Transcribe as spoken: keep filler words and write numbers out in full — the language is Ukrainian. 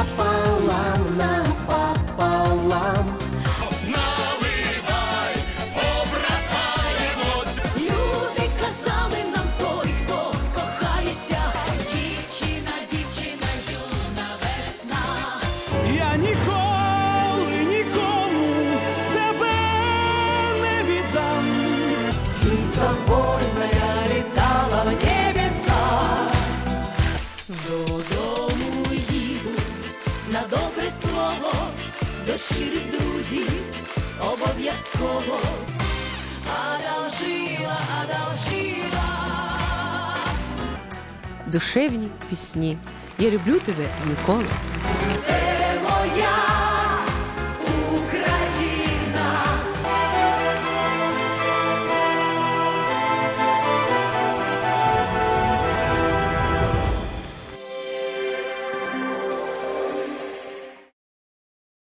напополам, напополам. Наливай, побратаємось. Люди казали нам, той, хто кохається, дівчина, дівчина, юна весна. Я ніколи нікому тебе не віддам. Птица вольная летала в небеса. Додому їду на добре слово, до щирих друзів обов'язково. Одолжила, одолжила. Душевні пісні. Я люблю тебе, Нікола. Це моя